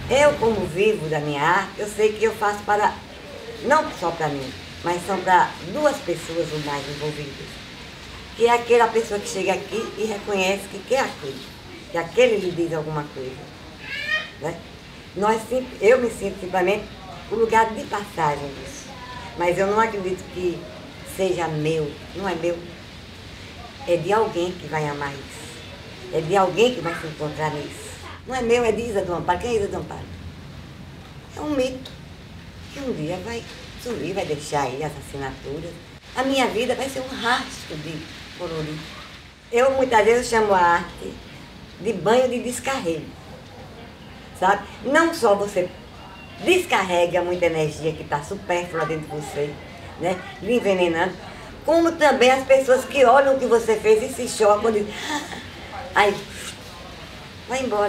Eu, como vivo da minha arte, eu sei que eu faço para, não só para mim, mas são para duas pessoas ou mais envolvidas. Que é aquela pessoa que chega aqui e reconhece que quer aquilo, que aquele lhe diz alguma coisa. Né? Eu me sinto simplesmente o lugar de passagem disso. Mas eu não acredito que seja meu, não é meu. É de alguém que vai amar isso. É de alguém que vai se encontrar nisso. Não é meu, é de Isa do Amparo. Quem é Isa do Amparo? É um mito que um dia vai sumir, vai deixar aí as assinaturas. A minha vida vai ser um rastro de colorido. Eu muitas vezes chamo a arte de banho de descarrego. Sabe? Não só você descarrega muita energia que está supérflua dentro de você, né? Lhe envenenando, como também as pessoas que olham o que você fez e se chocam, dizem, aí, vai embora.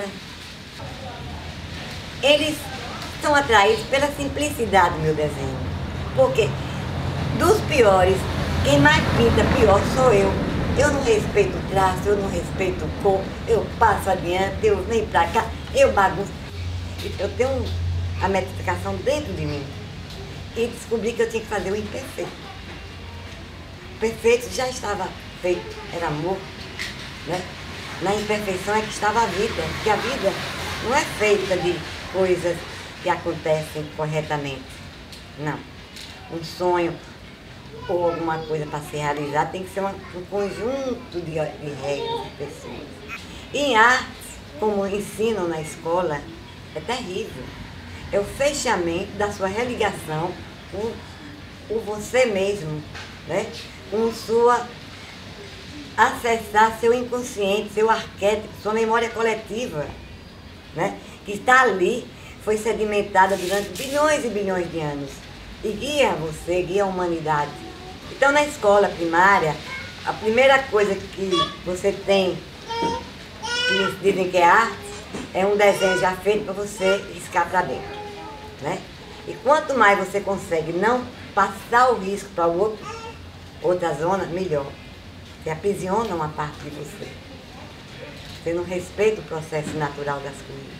Eles são atraídos pela simplicidade do meu desenho. Porque dos piores, quem mais pinta pior sou eu. Eu não respeito o traço, eu não respeito o cor, eu passo adiante, eu venho pra cá, eu bagunço. Eu tenho a metrificação dentro de mim. E descobri que eu tinha que fazer o imperfeito. O perfeito já estava feito, era amor. Né? Na imperfeição é que estava a vida, porque a vida não é feita de coisas que acontecem corretamente. Não. Um sonho ou alguma coisa para se realizar tem que ser um conjunto de regras de pessoas. E em artes, como ensinam na escola, é terrível. É o fechamento da sua religação com você mesmo, né? Com acessar seu inconsciente, seu arquétipo, sua memória coletiva, né? Que está ali, foi sedimentada durante bilhões e bilhões de anos e guia você, guia a humanidade. Então, na escola primária, a primeira coisa que você tem, que dizem que é arte, é um desenho já feito para você riscar para dentro, né? E quanto mais você consegue não passar o risco para outra zona, melhor. Você aprisiona uma parte de você. Você não respeita o processo natural das coisas.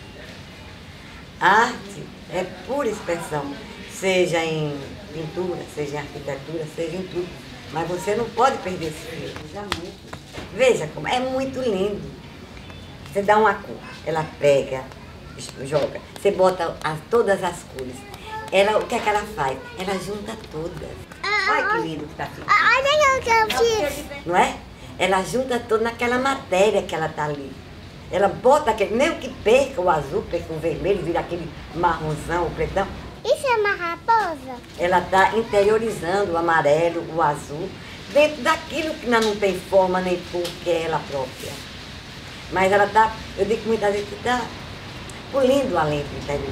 A arte é pura expressão, seja em pintura, seja em arquitetura, seja em tudo. Mas você não pode perder esse fio. Veja como é muito lindo. Você dá uma cor, ela pega, joga. Você bota todas as cores. O que é que ela faz? Ela junta todas. Olha que lindo que tá ficando. Olha o que eu fiz. Não é? Ela junta toda naquela matéria que ela tá ali. Ela bota aquele, mesmo que perca o azul, perca o vermelho, vira aquele marronzão, o pretão. Isso é uma raposa? Ela está interiorizando o amarelo, o azul, dentro daquilo que não tem forma nem cor, que é ela própria. Mas ela está, eu digo muitas vezes que está polindo a lente interior.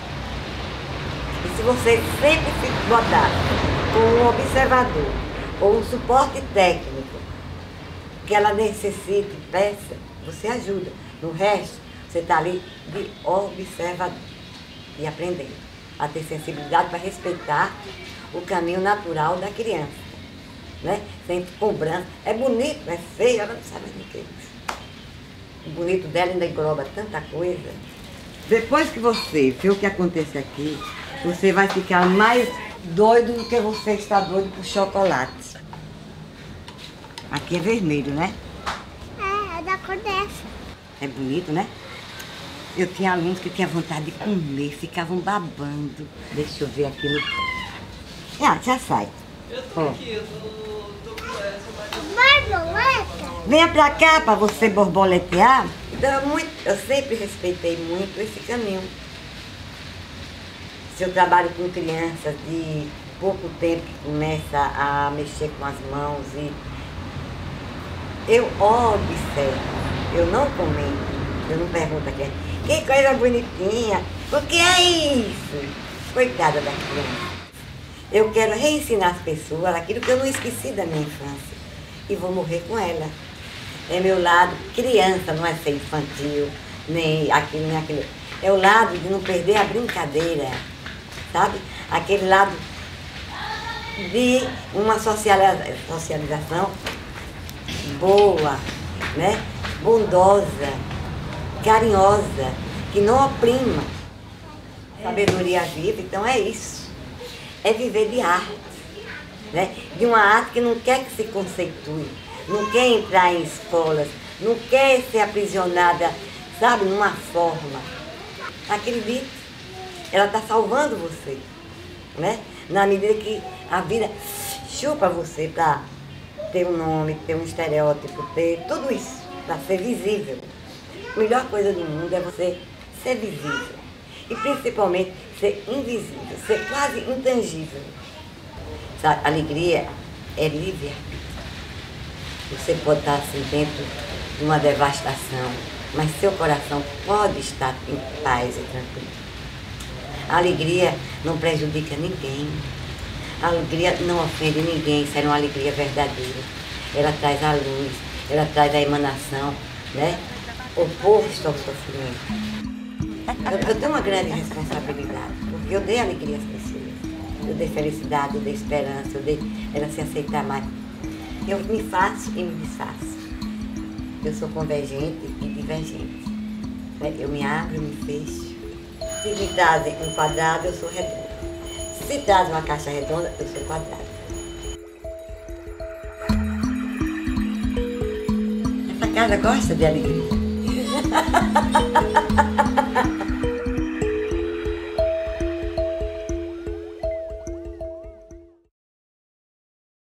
E se você sempre se botar com um observador ou um suporte técnico que ela necessite, peça, você ajuda. No resto, você está ali de observador e aprendendo a ter sensibilidade para respeitar o caminho natural da criança, né? Sem cobrança. É bonito, é feio, ela não sabe nem o que é isso. O bonito dela ainda engloba tanta coisa. Depois que você vê o que acontece aqui, você vai ficar mais doido do que você está doido por chocolate. Aqui é vermelho, né? É da cor dessa. É bonito, né? Eu tinha alunos que tinham vontade de comer, ficavam babando. Deixa eu ver aquilo. Já sai. Eu tô aqui, eu tô com essa. Borboleta? Venha pra cá pra você borboletear. Então, eu sempre respeitei muito esse caminho. Se eu trabalho com crianças de pouco tempo que começa a mexer com as mãos e eu observo, eu não comento, eu não pergunto aqui. Que coisa bonitinha, o que é isso? Coitada da criança. Eu quero reensinar as pessoas aquilo que eu não esqueci da minha infância. E vou morrer com ela. É meu lado criança, não é ser infantil, nem aquilo, nem aquilo. É o lado de não perder a brincadeira, sabe? Aquele lado de uma socialização boa, né? Bondosa, carinhosa, que não oprima. Sabedoria viva, então é isso. É viver de arte, né? De uma arte que não quer que se conceitue, não quer entrar em escolas, não quer ser aprisionada, sabe, numa forma. Acredite, ela está salvando você, né? Na medida que a vida chupa você para ter um nome, ter um estereótipo, ter tudo isso, para ser visível. A melhor coisa do mundo é você ser visível. E principalmente ser invisível, ser quase intangível. Sabe? Alegria é livre-arbítrio. Você pode estar assim dentro de uma devastação, mas seu coração pode estar em paz e tranquilo. A alegria não prejudica ninguém. A alegria não ofende ninguém, isso é uma alegria verdadeira. Ela traz a luz, ela traz a emanação, né? Oposto ao sofrimento. Eu tenho uma grande responsabilidade, porque eu dei alegria às pessoas. Eu dei felicidade, eu dei esperança, eu dei ela se aceitar mais. Eu me faço e me desfaço. Eu sou convergente e divergente. Eu me abro, me fecho. Se me trazem um quadrado, eu sou redonda. Se trazem uma caixa redonda, eu sou quadrada. Essa casa gosta de alegria.